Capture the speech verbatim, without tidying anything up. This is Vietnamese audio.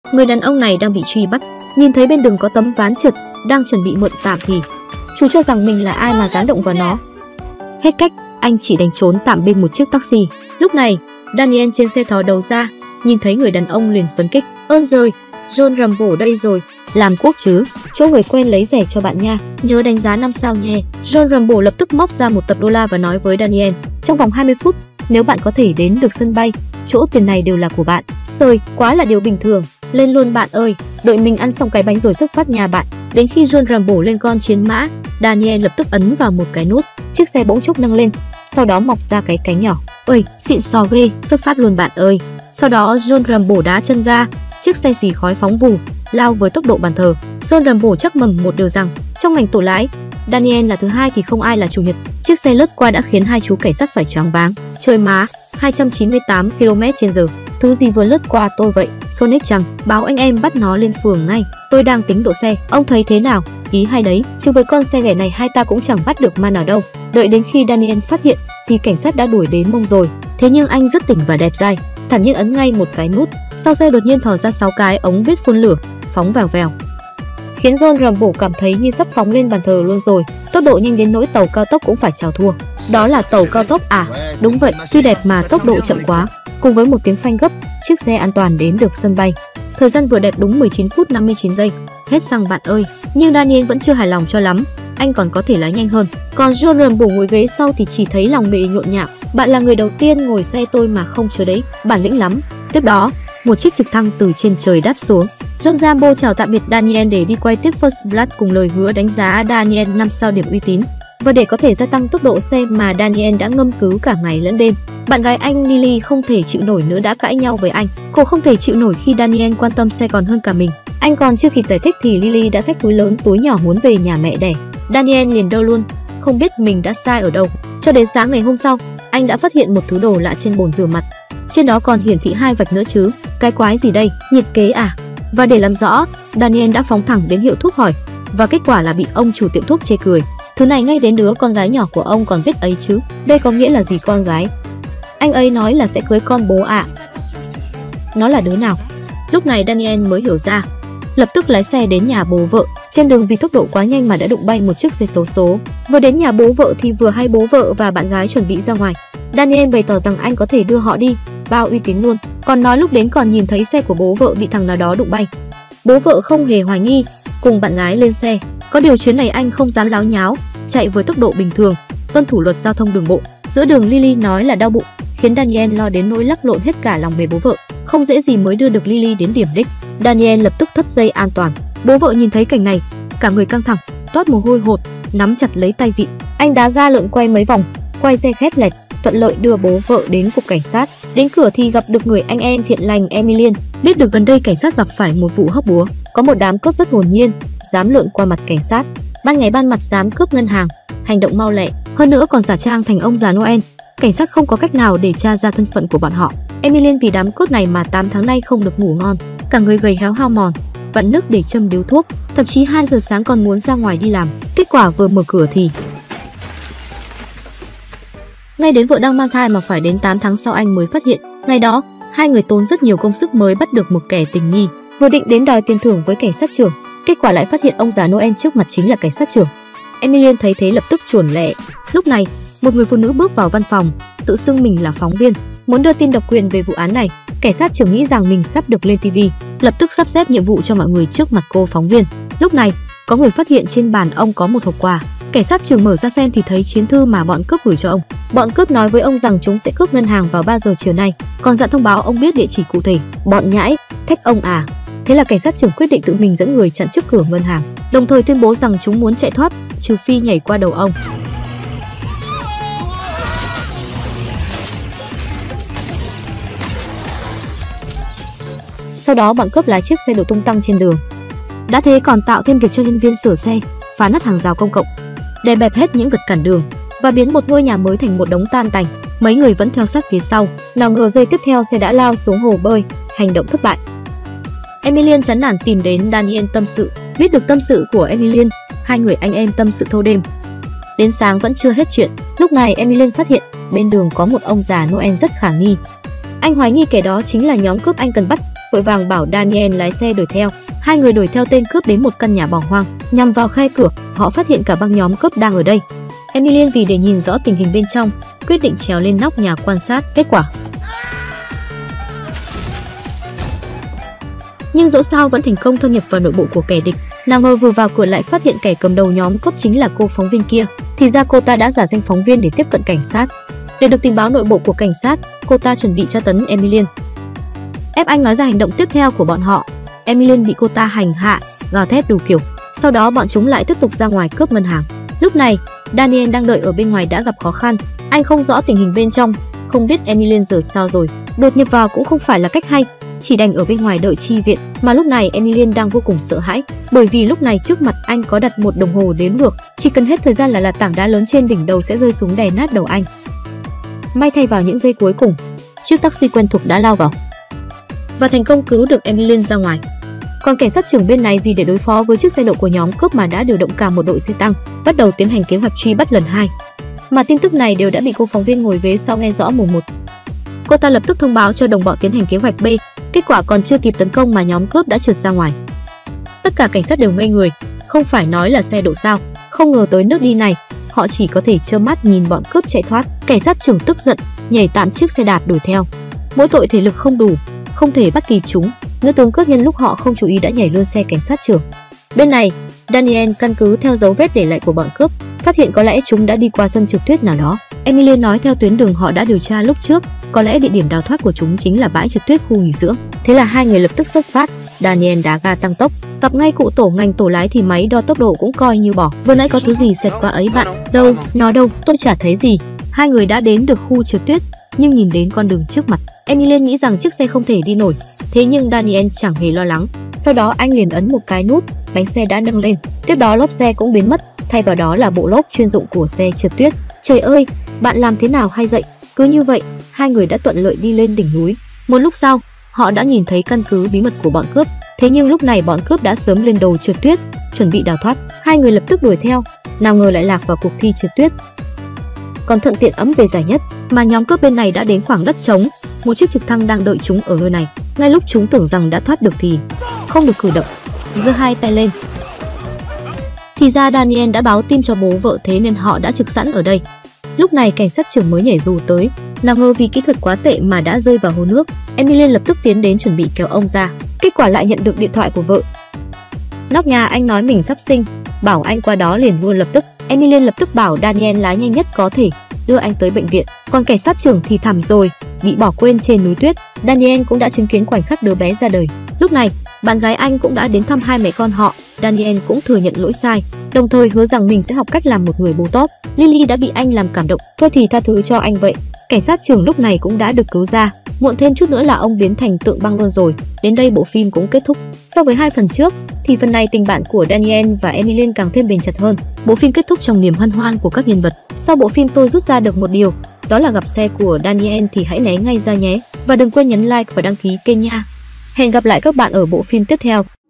Người đàn ông này đang bị truy bắt, nhìn thấy bên đường có tấm ván trượt, đang chuẩn bị mượn tạm thì chú cho rằng mình là ai mà dám động vào nó. Hết cách, anh chỉ đành trốn tạm bên một chiếc taxi. Lúc này, Daniel trên xe thò đầu ra, nhìn thấy người đàn ông liền phấn khích. Ơn giời, John Rambo đây rồi, làm quốc chứ, chỗ người quen lấy rẻ cho bạn nha, nhớ đánh giá năm sao nhé. John Rambo lập tức móc ra một tập đô la và nói với Daniel, trong vòng hai mươi phút, nếu bạn có thể đến được sân bay, chỗ tiền này đều là của bạn. Sơi, quá là điều bình thường, lên luôn bạn ơi, đợi mình ăn xong cái bánh rồi xuất phát nhà bạn. Đến khi John Rambo lên con chiến mã, Daniel lập tức ấn vào một cái nút, chiếc xe bỗng chốc nâng lên, sau đó mọc ra cái cánh nhỏ. Ơi, xịn sò ghê, xuất phát luôn bạn ơi. Sau đó John Rambo đá chân ga, chiếc xe xì khói phóng vù, lao với tốc độ bàn thờ. John Rambo chắc mầm một điều rằng, trong ngành tổ lái, Daniel là thứ hai thì không ai là chủ nhật. Chiếc xe lướt qua đã khiến hai chú cảnh sát phải choáng váng. Trời má, hai trăm chín mươi tám ki lô mét trên giờ. Thứ gì vừa lướt qua tôi vậy? Sonic chăng? Báo anh em bắt nó lên phường ngay. Tôi đang tính độ xe. Ông thấy thế nào? Ý hay đấy. Chứ với con xe ghẻ này hai ta cũng chẳng bắt được ma nào đâu. Đợi đến khi Daniel phát hiện thì cảnh sát đã đuổi đến mông rồi. Thế nhưng anh rất tỉnh và đẹp dai, thản nhiên ấn ngay một cái nút. Sau xe đột nhiên thò ra sáu cái ống vít phun lửa, phóng vèo vèo, khiến John Rambo cảm thấy như sắp phóng lên bàn thờ luôn rồi. Tốc độ nhanh đến nỗi tàu cao tốc cũng phải chào thua. Đó là tàu cao tốc à? Đúng vậy, tuy đẹp mà tốc độ chậm quá. Cùng với một tiếng phanh gấp, chiếc xe an toàn đến được sân bay. Thời gian vừa đẹp đúng mười chín phút năm mươi chín giây. Hết xăng bạn ơi. Nhưng Daniel vẫn chưa hài lòng cho lắm, anh còn có thể lái nhanh hơn. Còn John Rambo ngồi ghế sau thì chỉ thấy lòng bề nhộn nhạo. Bạn là người đầu tiên ngồi xe tôi mà không chờ đấy, bản lĩnh lắm. Tiếp đó, một chiếc trực thăng từ trên trời đáp xuống. John Rambo chào tạm biệt Daniel để đi quay tiếp First Blood cùng lời hứa đánh giá Daniel năm sao điểm uy tín. Và để có thể gia tăng tốc độ xe mà Daniel đã ngâm cứu cả ngày lẫn đêm, bạn gái anh Lily không thể chịu nổi nữa đã cãi nhau với anh. Cô không thể chịu nổi khi Daniel quan tâm xe còn hơn cả mình. Anh còn chưa kịp giải thích thì Lily đã xách túi lớn túi nhỏ muốn về nhà mẹ đẻ. Daniel liền đơ luôn, không biết mình đã sai ở đâu. Cho đến sáng ngày hôm sau, anh đã phát hiện một thứ đồ lạ trên bồn rửa mặt. Trên đó còn hiển thị hai vạch nữa chứ. Cái quái gì đây? Nhiệt kế à? Và để làm rõ, Daniel đã phóng thẳng đến hiệu thuốc hỏi, và kết quả là bị ông chủ tiệm thuốc chê cười. Thứ này ngay đến đứa con gái nhỏ của ông còn biết ấy chứ. Đây có nghĩa là gì con gái? Anh ấy nói là sẽ cưới con bố ạ. À. Nó là đứa nào? Lúc này Daniel mới hiểu ra, lập tức lái xe đến nhà bố vợ. Trên đường vì tốc độ quá nhanh mà đã đụng bay một chiếc xe xấu số. Vừa đến nhà bố vợ thì vừa hay bố vợ và bạn gái chuẩn bị ra ngoài. Daniel bày tỏ rằng anh có thể đưa họ đi, bao uy tín luôn. Còn nói lúc đến còn nhìn thấy xe của bố vợ bị thằng nào đó đụng bay. Bố vợ không hề hoài nghi, cùng bạn gái lên xe. Có điều chuyến này anh không dám láo nháo, chạy với tốc độ bình thường, tuân thủ luật giao thông đường bộ. Giữa đường Lily nói là đau bụng, khiến Daniel lo đến nỗi lắc lộn hết cả lòng bề bố vợ. Không dễ gì mới đưa được Lily đến điểm đích. Daniel lập tức thắt dây an toàn. Bố vợ nhìn thấy cảnh này, cả người căng thẳng, toát mồ hôi hột, nắm chặt lấy tay vịn. Anh đá ga lượn quay mấy vòng, quay xe khét lẹt, thuận lợi đưa bố vợ đến cục cảnh sát. Đến cửa thì gặp được người anh em thiện lành Emilian. Biết được gần đây cảnh sát gặp phải một vụ hóc búa, có một đám cướp rất hồn nhiên, dám lượn qua mặt cảnh sát. Ban ngày ban mặt dám cướp ngân hàng, hành động mau lẹ, hơn nữa còn giả trang thành ông già Noel. Cảnh sát không có cách nào để tra ra thân phận của bọn họ. Emilian vì đám cướp này mà tám tháng nay không được ngủ ngon, cả người gầy héo hao mòn, vặn nước để châm điếu thuốc, thậm chí hai giờ sáng còn muốn ra ngoài đi làm. Kết quả vừa mở cửa thì ngay đến vợ đang mang thai mà phải đến tám tháng sau anh mới phát hiện. Ngày đó, hai người tốn rất nhiều công sức mới bắt được một kẻ tình nghi. Vừa định đến đòi tiền thưởng với cảnh sát trưởng, kết quả lại phát hiện ông già Noel trước mặt chính là cảnh sát trưởng. Emilian thấy thế lập tức chuồn lẹ. Lúc này, một người phụ nữ bước vào văn phòng, tự xưng mình là phóng viên, muốn đưa tin độc quyền về vụ án này. Cảnh sát trưởng nghĩ rằng mình sắp được lên ti vi, lập tức sắp xếp nhiệm vụ cho mọi người trước mặt cô phóng viên. Lúc này, có người phát hiện trên bàn ông có một hộp quà. Cảnh sát trưởng mở ra xem thì thấy chiến thư mà bọn cướp gửi cho ông. Bọn cướp nói với ông rằng chúng sẽ cướp ngân hàng vào ba giờ chiều nay, còn dặn thông báo ông biết địa chỉ cụ thể. Bọn nhãi, thách ông à? Thế là cảnh sát trưởng quyết định tự mình dẫn người chặn trước cửa ngân hàng, đồng thời tuyên bố rằng chúng muốn chạy thoát, trừ phi nhảy qua đầu ông. Sau đó bọn cướp lái chiếc xe đổ tung tăng trên đường. Đã thế còn tạo thêm việc cho nhân viên sửa xe, phá nát hàng rào công cộng, đè bẹp hết những vật cản đường và biến một ngôi nhà mới thành một đống tan tành. Mấy người vẫn theo sát phía sau, nào ngờ giây tiếp theo xe đã lao xuống hồ bơi, hành động thất bại. Emilian chán nản tìm đến Daniel tâm sự. Biết được tâm sự của Emilian, hai người anh em tâm sự thâu đêm. Đến sáng vẫn chưa hết chuyện. Lúc này Emilian phát hiện bên đường có một ông già Noel rất khả nghi. Anh hoài nghi kẻ đó chính là nhóm cướp anh cần bắt vội vàng bảo Daniel lái xe đuổi theo. Hai người đuổi theo tên cướp đến một căn nhà bỏ hoang, nhằm vào khe cửa, họ phát hiện cả băng nhóm cướp đang ở đây. Emilian vì để nhìn rõ tình hình bên trong, quyết định trèo lên nóc nhà quan sát. Kết quả, nhưng dẫu sao vẫn thành công thâm nhập vào nội bộ của kẻ địch. Nào ngờ vừa vào cửa lại phát hiện kẻ cầm đầu nhóm cướp chính là cô phóng viên kia. Thì ra cô ta đã giả danh phóng viên để tiếp cận cảnh sát. Để được tình báo nội bộ của cảnh sát, cô ta chuẩn bị tra tấn Emilian, ép anh nói ra hành động tiếp theo của bọn họ. Emilian bị cô ta hành hạ, gào thét đủ kiểu. Sau đó bọn chúng lại tiếp tục ra ngoài cướp ngân hàng. Lúc này, Daniel đang đợi ở bên ngoài đã gặp khó khăn. Anh không rõ tình hình bên trong, không biết Emilian giờ sao rồi. Đột nhập vào cũng không phải là cách hay, chỉ đành ở bên ngoài đợi chi viện. Mà lúc này Emilian đang vô cùng sợ hãi, bởi vì lúc này trước mặt anh có đặt một đồng hồ đếm ngược, chỉ cần hết thời gian là là tảng đá lớn trên đỉnh đầu sẽ rơi xuống đè nát đầu anh. May thay vào những giây cuối cùng, chiếc taxi quen thuộc đã lao vào và thành công cứu được Emilian ra ngoài. Còn cảnh sát trưởng bên này vì để đối phó với chiếc xe độ của nhóm cướp mà đã điều động cả một đội xe tăng, bắt đầu tiến hành kế hoạch truy bắt lần hai. Mà tin tức này đều đã bị cô phóng viên ngồi ghế sau nghe rõ mồn một. Cô ta lập tức thông báo cho đồng bọn tiến hành kế hoạch B. Kết quả còn chưa kịp tấn công mà nhóm cướp đã trượt ra ngoài. Tất cả cảnh sát đều ngây người, không phải nói là xe độ sao, không ngờ tới nước đi này, họ chỉ có thể trơ mắt nhìn bọn cướp chạy thoát. Cảnh sát trưởng tức giận, nhảy tạm chiếc xe đạp đuổi theo. Mỗi tội thể lực không đủ, không thể bắt kịp chúng, nữ tướng cướp nhân lúc họ không chú ý đã nhảy luôn xe cảnh sát trưởng. Bên này, Daniel căn cứ theo dấu vết để lại của bọn cướp, phát hiện có lẽ chúng đã đi qua sân trượt tuyết nào đó. Emilian nói theo tuyến đường họ đã điều tra lúc trước, có lẽ địa điểm đào thoát của chúng chính là bãi trượt tuyết khu nghỉ dưỡng. Thế là hai người lập tức xuất phát. Daniel đá ga tăng tốc, gặp ngay cụ tổ ngành tổ lái thì máy đo tốc độ cũng coi như bỏ. Vừa nãy có thứ gì xẹt qua ấy bạn? Đâu, nó đâu, tôi chả thấy gì. Hai người đã đến được khu trượt tuyết, nhưng nhìn đến con đường trước mặt, Emilian nghĩ rằng chiếc xe không thể đi nổi. Thế nhưng Daniel chẳng hề lo lắng. Sau đó anh liền ấn một cái nút, bánh xe đã nâng lên. Tiếp đó lốp xe cũng biến mất, thay vào đó là bộ lốp chuyên dụng của xe trượt tuyết. Trời ơi, bạn làm thế nào hay vậy? Cứ như vậy, hai người đã thuận lợi đi lên đỉnh núi. Một lúc sau, họ đã nhìn thấy căn cứ bí mật của bọn cướp. Thế nhưng lúc này bọn cướp đã sớm lên đồ trượt tuyết, chuẩn bị đào thoát. Hai người lập tức đuổi theo, nào ngờ lại lạc vào cuộc thi trượt tuyết. Còn thuận tiện ấm về giải nhất, mà nhóm cướp bên này đã đến khoảng đất trống, một chiếc trực thăng đang đợi chúng ở nơi này. Ngay lúc chúng tưởng rằng đã thoát được thì không được cử động, giơ hai tay lên. Thì ra Daniel đã báo tin cho bố vợ, thế nên họ đã trực sẵn ở đây. Lúc này cảnh sát trưởng mới nhảy dù tới, nào ngờ vì kỹ thuật quá tệ mà đã rơi vào hồ nước. Emilian lập tức tiến đến chuẩn bị kéo ông ra, kết quả lại nhận được điện thoại của vợ. Nóc nhà anh nói mình sắp sinh, bảo anh qua đó liền luôn lập tức. Emilian lập tức bảo Daniel lái nhanh nhất có thể, đưa anh tới bệnh viện. Còn cảnh sát trưởng thì thảm rồi, bị bỏ quên trên núi tuyết. Daniel cũng đã chứng kiến khoảnh khắc đứa bé ra đời. Lúc này, bạn gái anh cũng đã đến thăm hai mẹ con họ. Daniel cũng thừa nhận lỗi sai, đồng thời hứa rằng mình sẽ học cách làm một người bố tốt. Lily đã bị anh làm cảm động, thôi thì tha thứ cho anh vậy. Cảnh sát trưởng lúc này cũng đã được cứu ra, muộn thêm chút nữa là ông biến thành tượng băng luôn rồi. Đến đây bộ phim cũng kết thúc. So với hai phần trước, thì phần này tình bạn của Daniel và Emilian càng thêm bền chặt hơn. Bộ phim kết thúc trong niềm hân hoan của các nhân vật. Sau bộ phim tôi rút ra được một điều, đó là gặp xe của Daniel thì hãy né ngay ra nhé. Và đừng quên nhấn like và đăng ký kênh nha. Hẹn gặp lại các bạn ở bộ phim tiếp theo.